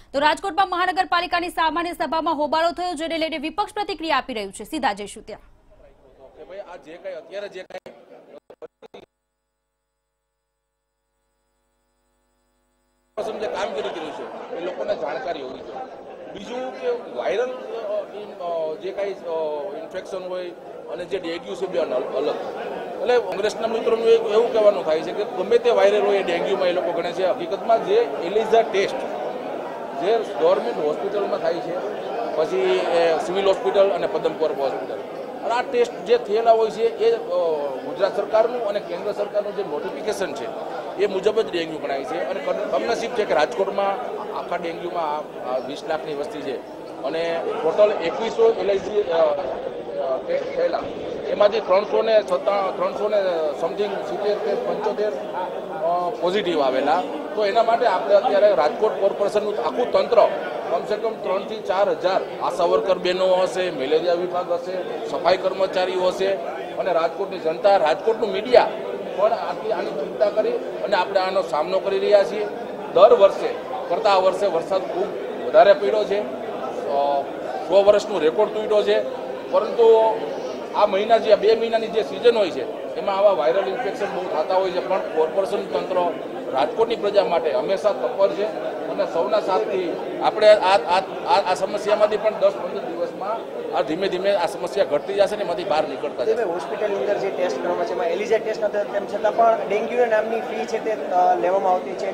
તો રાજકોટમાં મહાનગરપાલિકાની સામાન્ય સભામાં હોબાળો થયો, જેને લઈને વિપક્ષ પ્રતિક્રિયા આપી રહ્યું છે। સીધા જઈશું ત્યાં। કામગીરી કર્યું છે એ લોકોને જાણકારી હોવી જોઈએ। બીજું કે વાયરલ જે કાંઈ ઇન્ફેક્શન હોય અને જે ડેન્ગ્યુ છે બે અલગ। એટલે કોંગ્રેસના મિત્રોનું એવું કહેવાનું થાય છે કે ગમે તે વાયરલ હોય એ ડેન્ગ્યુમાં એ લોકો ગણે છે। હકીકતમાં જે એલિઝા ટેસ્ટ જે ગવર્મેન્ટ હોસ્પિટલમાં થાય છે, પછી સિવિલ હોસ્પિટલ અને પદમપુર હોસ્પિટલ, અને આ ટેસ્ટ જે થયેલા હોય છે એ ગુજરાત સરકારનું અને કેન્દ્ર સરકારનું જે નોટિફિકેશન છે એ મુજબ જ ડેન્ગ્યુ ગણાય છે। અને કમનસીબ છે કે રાજકોટમાં આખા ડેન્ગ્યુમાં 20 લાખની વસ્તી છે અને ટોટલ 2100 એલઆઈસી ટેસ્ટ થયેલા, એમાંથી 300 સમથિંગ 70 કે 75 પોઝિટિવ આવેલા। તો એના માટે આપણે અત્યારે રાજકોટ કોર્પોરેશનનું આખું તંત્ર કમસે કમ 3 થી 4 હજાર આશા વર્કર બહેનો હશે, મેલેરિયા વિભાગ હશે, સફાઈ કર્મચારીઓ હશે અને રાજકોટની જનતા, રાજકોટનું મીડિયા પણ આની ચિંતા કરી અને આપણે આનો સામનો કરી રહ્યા છીએ। દર વર્ષે કરતાં આ વર્ષે વરસાદ ખૂબ વધારે પડ્યો છે, 100 વર્ષનું રેકોર્ડ તૂટ્યો છે, પરંતુ આ મહિના જે 2 મહિનાની જે સિઝન હોય છે એમાં આવા વાયરલ ઇન્ફેક્શન બહુ થતા હોય છે, પણ કોર્પોરેશન તંત્ર રાજકોટની પ્રજા માટે હંમેશા તત્પર છે અને સૌના સાથથી આપણે આ સમસ્યામાંથી પણ 10-15 દિવસમાં આ ધીમે ધીમે આ સમસ્યા ઘટતી જશે ને એમાંથી બહાર નીકળતા જશે। હોસ્પિટલની અંદર જે ટેસ્ટ કરવામાં છે એમાં એલિઝા ટેસ્ટ નથી, તેમ છતાં પણ ડેન્ગ્યુ નામની ફી છે તે લેવામાં આવતી છે।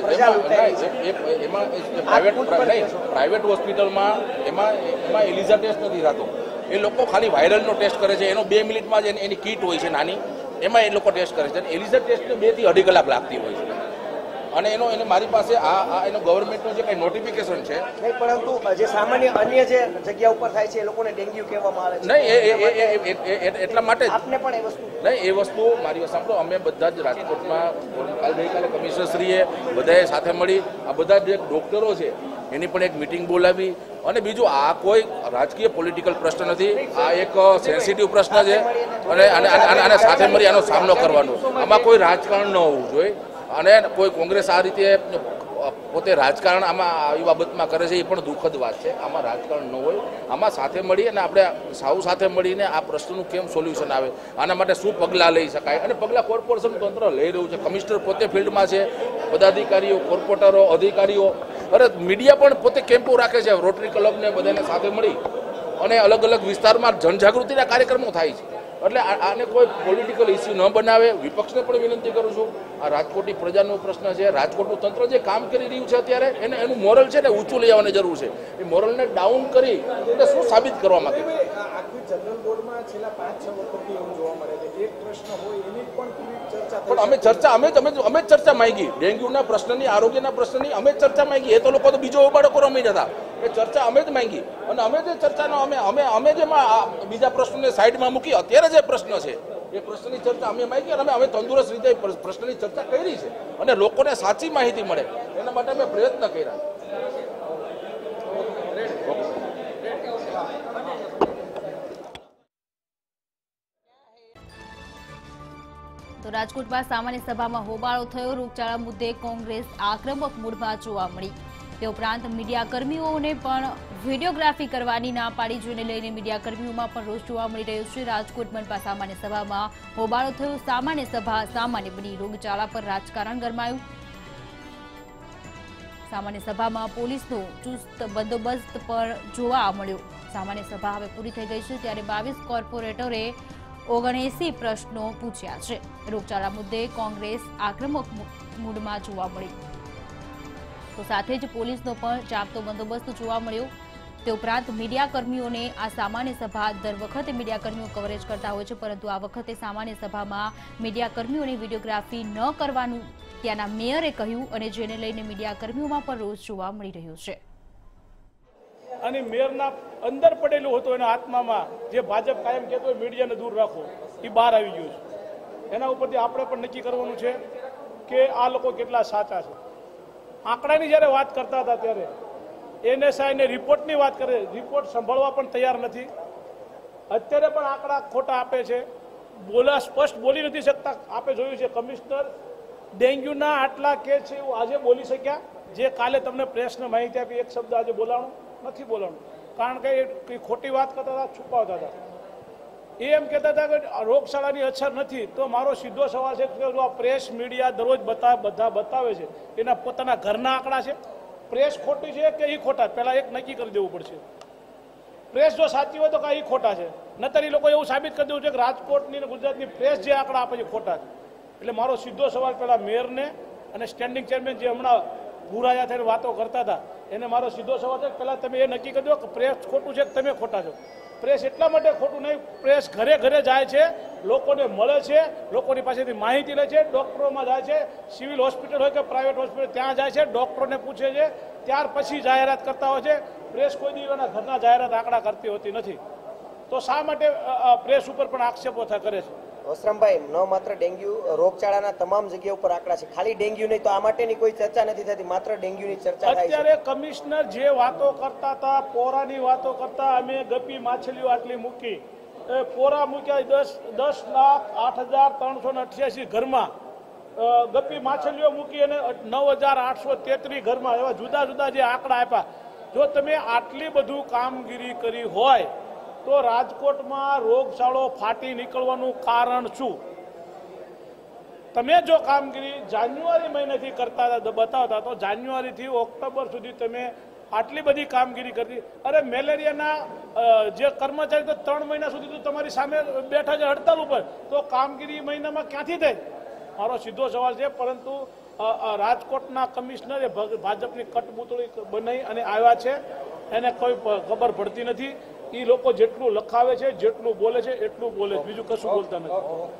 એમાં પ્રાઇવેટ હોસ્પિટલમાં એમાં એલિઝા ટેસ્ટ નથી થતો। એ લોકો ખાલી વાયરલનો ટેસ્ટ કરે છે, એનો 2 મિનિટમાં જ એની કીટ હોય છે નાની, એમાં એ લોકો ટેસ્ટ કરે છે। એલિઝા ટેસ્ટને 2 થી 2.5 કલાક લાગતી હોય છે અને એને મારી પાસે એનો ગવર્મેન્ટનું જે કંઈ નોટિફિકેશન છે નહીં, પરંતુ જે સામાન્ય અન્ય જે જગ્યા ઉપર થાય છે એ લોકોને ડેન્ગ્યુ કહેવામાં આવે છે। નહીં, એટલા માટે આપને પણ એ વસ્તુ નહીં, એ વસ્તુ મારી વાત સાંભળો, અમે બધા જ રાજકોટમાં ગઈકાલે કમિશનરશ્રીએ બધાએ સાથે મળી આ બધા જે ડોક્ટરો છે એની પણ એક મિટિંગ બોલાવી। અને બીજું, આ કોઈ રાજકીય પોલિટિકલ પ્રશ્ન નથી, આ એક સેન્સિટિવ પ્રશ્ન છે અને સાથે મળી આનો સામનો કરવાનો। આમાં કોઈ રાજકારણ ન હોવું જોઈએ અને કોઈ કોંગ્રેસ આ રીતે પોતે રાજકારણ આમાં આવી બાબતમાં કરે છે એ પણ દુઃખદ વાત છે। આમાં રાજકારણ ન હોય, આમાં સાથે મળી અને આપણે સૌ સાથે મળીને આ પ્રશ્નનું કેમ સોલ્યુશન આવે, આના માટે શું પગલાં લઈ શકાય અને પગલાં કોર્પોરેશન તંત્ર લઈ રહ્યું છે। કમિશનર પોતે ફિલ્ડમાં છે, પદાધિકારીઓ, કોર્પોરેટરો, અધિકારીઓ, અરે મીડિયા પણ પોતે કેમ્પો રાખે છે, રોટરી ક્લબને બધાને સાથે મળી અને અલગ અલગ વિસ્તારમાં જનજાગૃતિના કાર્યક્રમો થાય છે। એટલે આને કોઈ પોલિટિકલ ઇસ્યુ ન બનાવે, વિપક્ષને પણ વિનંતી કરું છું। આ રાજકોટની પ્રજાનો પ્રશ્ન છે, રાજકોટનું તંત્ર જે કામ કરી રહ્યું છે અત્યારે એનું મોરલ છે ને ઊંચું લઈ આવવાની જરૂર છે। એ મોરલને ડાઉન કરી એટલે શું સાબિત કરવા માંગે છે? જનરલ બોર્ડમાં છેલ્લા 5-6 વખતથી એવું જોવા મળે છે, એક પ્રશ્ન હોય એની પણ ચર્ચા, પણ અમે ચર્ચા માંગી, ડેન્ગ્યુના પ્રશ્નની, આરોગ્યના પ્રશ્નની અમે ચર્ચા માંગી। એ તો લોકો તો બીજો ઉબાડો કરવા નહીં જતા, એ ચર્ચા અમે જ માંગી અને અમે જે ચર્ચાનો અમે જેમાં બીજા પ્રશ્નોને સાઈડમાં મૂકી અત્યારે જે પ્રશ્ન છે એ પ્રશ્નની ચર્ચા અમે માંગી અને અમે તંદુરસ્ત રીતે પ્રશ્નની ચર્ચા કરી છે અને લોકોને સાચી માહિતી મળે એના માટે અમે પ્રયત્ન કર્યા। તો રાજકોટમાં સામાન્ય સભામાં હોબાળો થયો, રોગચાળા મુદ્દે કોંગ્રેસ આક્રમક મૂડમાં જોવા મળી। તે ઉપરાંત મીડિયાકર્મીઓને પણ વિડીયોગ્રાફી કરવાની ના પાડી, જેને લઈને મીડિયાકર્મીઓમાં પણ રોષ જોવા મળી રહ્યો છે। રાજકોટ મનપા સામાન્ય સભામાં હોબાળો થયો, સામાન્ય સભા સામાન્ય બની, રોગચાળા પર રાજકારણ ગરમાયું। સામાન્ય સભામાં પોલીસનો ચુસ્ત બંદોબસ્ત પણ જોવા મળ્યો। સામાન્ય સભા હવે પૂરી થઈ ગઈ છે ત્યારે 22 કોર્પોરેટરે 79 પ્રશ્નો પૂછ્યા છે। રોગચાળા મુદ્દે કોંગ્રેસ આક્રમક મૂડમાં જોવા મળી, તો સાથે જ પોલીસનો પણ ચાંપતો બંદોબસ્ત જોવા મળ્યો। તે ઉપરાંત મીડિયાકર્મીઓને આ સામાન્ય સભા દર વખતે મીડિયાકર્મીઓ કવરેજ કરતા હોય છે, પરંતુ આ વખતે સામાન્ય સભામાં મીડિયાકર્મીઓને વિડીયોગ્રાફી ન કરવાનું ત્યાંના મેયરે કહ્યું અને જેને લઈને મીડિયાકર્મીઓમાં પણ રોષ જોવા મળી રહ્યો છે। અને મેયરના અંદર પડેલું હતું એના આત્મામાં જે ભાજપ કાયમ કહેતો હોય મીડિયાને દૂર રાખો, એ બહાર આવી ગયું છે। એના ઉપરથી આપણે પણ નક્કી કરવાનું છે કે આ લોકો કેટલા સાચા છે। આંકડાની જ્યારે વાત કરતા હતા ત્યારે NSIને રિપોર્ટની વાત કરે, રિપોર્ટ સંભાળવા પણ તૈયાર નથી। અત્યારે પણ આંકડા ખોટા આપે છે, સ્પષ્ટ બોલી નથી શકતા। આપે જોયું છે કમિશનર ડેન્ગ્યુના આટલા કેસ છે એવું આજે બોલી શક્યા જે કાલે તમને પ્રેસને માહિતી આપી એક શબ્દ આજે બોલાણું નથી બોલાણું, કારણ કે એ ખોટી વાત કરતા હતા, છુપાવતા હતા. એ એમ કહેતા હતા કે રોગચાળાની અસર નથી. તો મારો સીધો સવાલ છે કે આ પ્રેસ મીડિયા દરરોજ બધા બતાવે છે એના પોતાના ઘરના આંકડા છે. પ્રેસ ખોટી છે કે એ ખોટા, પહેલાં એક નક્કી કરી દેવું પડશે. પ્રેસ જો સાચી હોય તો કાંઈ ખોટા છે, નતર એ લોકો એવું સાબિત કરી દેવું છે કે રાજકોટની અને ગુજરાતની પ્રેસ જે આંકડા આપે છે ખોટા છે. એટલે મારો સીધો સવાલ પહેલાં મેયરને અને સ્ટેન્ડિંગ ચેરમેન જે હમણાં ભૂરાયા થઈને વાતો કરતા હતા એને મારો સીધો સવાલ છે કે પહેલાં તમે એ નક્કી કરી દો કે પ્રેસ ખોટું છે કે તમે ખોટા છો. પ્રેસ એટલા માટે ખોટું નહીં, પ્રેસ ઘરે ઘરે જાય છે, લોકોને મળે છે, લોકોની પાસેથી માહિતી લે છે, ડૉક્ટરોમાં જાય છે, સિવિલ હોસ્પિટલ હોય કે પ્રાઇવેટ હોસ્પિટલ ત્યાં જાય છે, ડૉક્ટરોને પૂછે છે, ત્યાર પછી જાહેરાત કરતા હોય છે. પ્રેસ કોઈ દી એના ઘરના જાહેરાત આંકડા કરતી હોતી નથી. તો શા માટે પ્રેસ ઉપર પણ આક્ષેપો કરે છે? વસ્ત્રામભાઈ, ન માત્ર ડેન્ગ્યુ, રોગચાળાના તમામ જગ્યા ઉપર આંકડા છે, ખાલી ડેન્ગ્યુ નહીં. તો આ માટેની કોઈ ચર્ચા નથી થતી, માત્ર ડેન્ગ્યુની ચર્ચા થાય છે. અત્યારે કમિશનર જે વાતો કરતા હતા, પોરાની વાતો કરતા, અમે ગપી માછલીઓ આટલી મૂકી, પોરા મૂક્યા 10,08,388 ઘરમાં, ગપી માછલીઓ મૂકી અને 9,833 ઘરમાં, એવા જુદા જુદા જે આંકડા આપ્યા. જો તમે આટલી બધું કામગીરી કરી હોય તો રાજકોટમાં રોગચાળો ફાટી નીકળવાનું કારણ શું? તમે જો કામગીરી જાન્યુઆરી મહિનાથી કરતા બતાવતા તો જાન્યુઆરીથી ઓક્ટોબર સુધી તમે આટલી બધી કામગીરી કરતી. અરે મેલેરિયાના જે કર્મચારી તો 3 મહિના સુધી તો તમારી સામે બેઠા છે હડતાલ ઉપર, તો કામગીરી મહિનામાં ક્યાંથી થાય? મારો સીધો સવાલ છે. પરંતુ રાજકોટના કમિશનરે ભાજપની કટપુતળી બનાવી અને આવ્યા છે, એને કોઈ ખબર પડતી નથી. એ લોકો જેટલું લખાવે છે, જેટલું બોલે છે એટલું બોલે છે, બીજું કશું બોલતા નથી.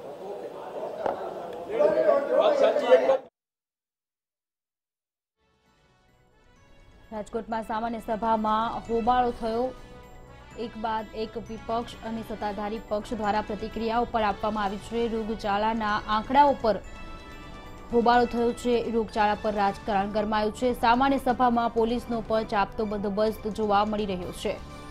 રાજકોટમાં સામાન્ય સભામાં હોબાળો થયો. એક બાદ એક વિપક્ષ અને સત્તાધારી પક્ષ દ્વારા પ્રતિક્રિયાઓ પર આપવામાં આવી છે. રોગચાળાના આંકડાઓ પર હોબાળો થયો છે, રોગચાળા પર રાજકારણ ગરમાયું છે. સામાન્ય સભામાં પોલીસનો પણ ચાંપતો બંદોબસ્ત જોવા મળી રહ્યો છે.